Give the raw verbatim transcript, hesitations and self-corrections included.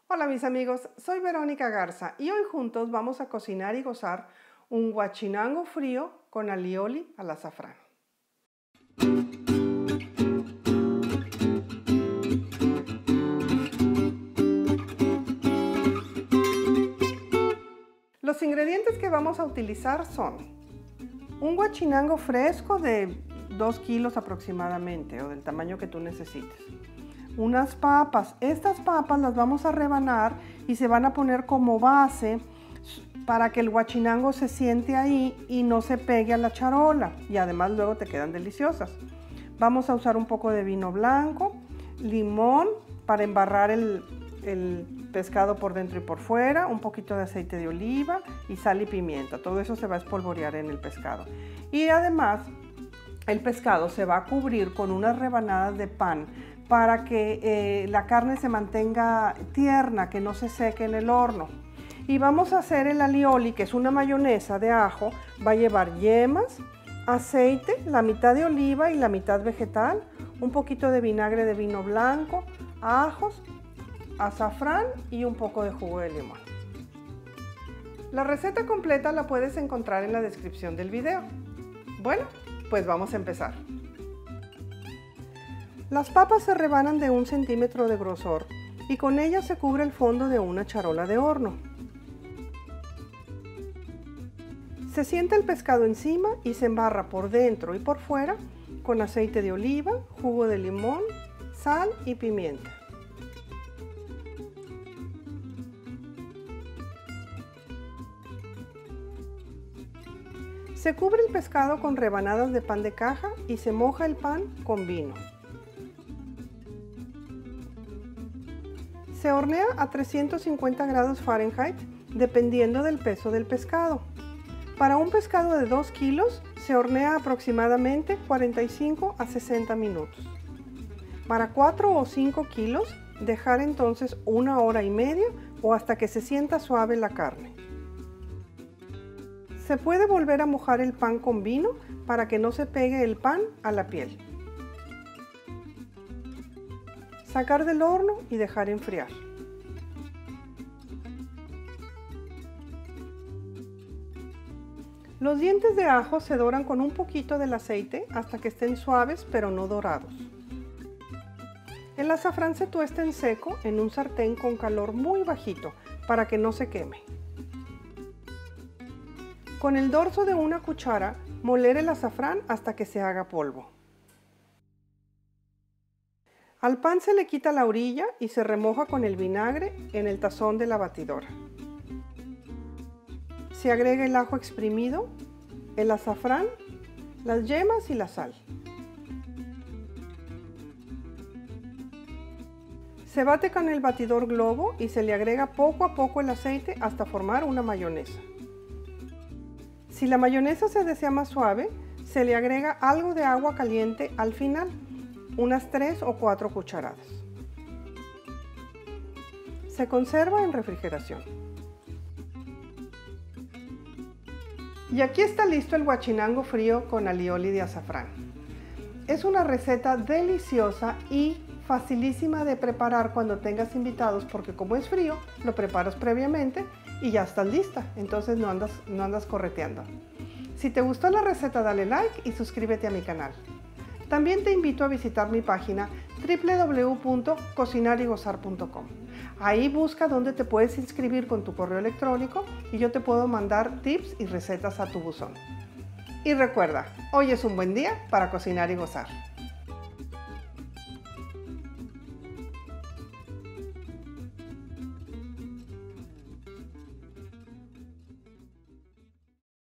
Hola mis amigos, soy Verónica Garza y hoy juntos vamos a cocinar y gozar un guachinango frío con alioli al azafrán. Los ingredientes que vamos a utilizar son un guachinango fresco de dos kilos aproximadamente o del tamaño que tú necesites. Unas papas, estas papas las vamos a rebanar y se van a poner como base para que el guachinango se siente ahí y no se pegue a la charola, y además luego te quedan deliciosas. Vamos a usar un poco de vino blanco, limón para embarrar el, el pescado por dentro y por fuera, un poquito de aceite de oliva y sal y pimienta. Todo eso se va a espolvorear en el pescado. Y además el pescado se va a cubrir con unas rebanadas de pan para que eh, la carne se mantenga tierna, que no se seque en el horno. Y vamos a hacer el alioli, que es una mayonesa de ajo. Va a llevar yemas, aceite, la mitad de oliva y la mitad vegetal, un poquito de vinagre de vino blanco, ajos, azafrán y un poco de jugo de limón. La receta completa la puedes encontrar en la descripción del video. Bueno, pues vamos a empezar. Las papas se rebanan de un centímetro de grosor y con ellas se cubre el fondo de una charola de horno. Se sienta el pescado encima y se embarra por dentro y por fuera con aceite de oliva, jugo de limón, sal y pimienta. Se cubre el pescado con rebanadas de pan de caja y se moja el pan con vino. Se hornea a trescientos cincuenta grados Fahrenheit dependiendo del peso del pescado. Para un pescado de dos kilos se hornea aproximadamente cuarenta y cinco a sesenta minutos. Para cuatro o cinco kilos dejar entonces una hora y media o hasta que se sienta suave la carne. Se puede volver a mojar el pan con vino para que no se pegue el pan a la piel. Sacar del horno y dejar enfriar. Los dientes de ajo se doran con un poquito del aceite hasta que estén suaves pero no dorados. El azafrán se tuesta en seco en un sartén con calor muy bajito para que no se queme. Con el dorso de una cuchara, moler el azafrán hasta que se haga polvo. Al pan se le quita la orilla y se remoja con el vinagre en el tazón de la batidora. Se agrega el ajo exprimido, el azafrán, las yemas y la sal. Se bate con el batidor globo y se le agrega poco a poco el aceite hasta formar una mayonesa. Si la mayonesa se desea más suave, se le agrega algo de agua caliente al final, unas tres o cuatro cucharadas. Se conserva en refrigeración. Y aquí está listo el guachinango frío con alioli de azafrán. Es una receta deliciosa y facilísima de preparar cuando tengas invitados, porque como es frío, lo preparas previamente y ya estás lista, entonces no andas, no andas correteando. Si te gustó la receta, dale like y suscríbete a mi canal. También te invito a visitar mi página doble u doble u doble u punto cocinar y gozar punto com. Ahí busca dónde te puedes inscribir con tu correo electrónico y yo te puedo mandar tips y recetas a tu buzón. Y recuerda, hoy es un buen día para cocinar y gozar.